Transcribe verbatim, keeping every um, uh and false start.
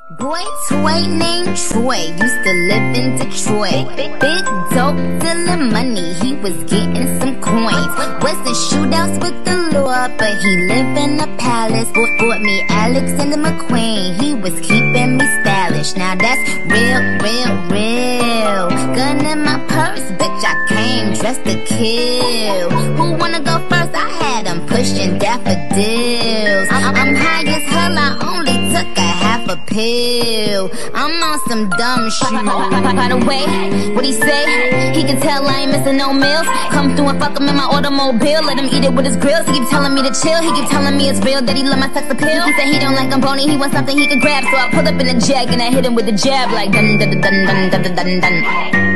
Boy toy named Troy used to live in Detroit. Big dope dealing money, he was getting some coins. Wasn't shootouts with the law, but he lived in a palace. Bought me Alexander McQueen, he was keeping me stylish. Now that's real, real, real. Gun in my purse, bitch, I came dressed to kill. Who wanna go first? I had him pushing daffodils. I'm high as hell, I only took a half a pill. I'm on some dumb shit. By the way, what he say? He can tell I ain't missing no meals. Come through and fuck him in my automobile. Let him eat it with his grills. He keep telling me to chill. He keep telling me it's real that he love my sex appeal. He said he don't like I'm bony. He wants something he can grab. So I pull up in a jag and I hit him with a jab like dun dun dun dun dun dun dun dun.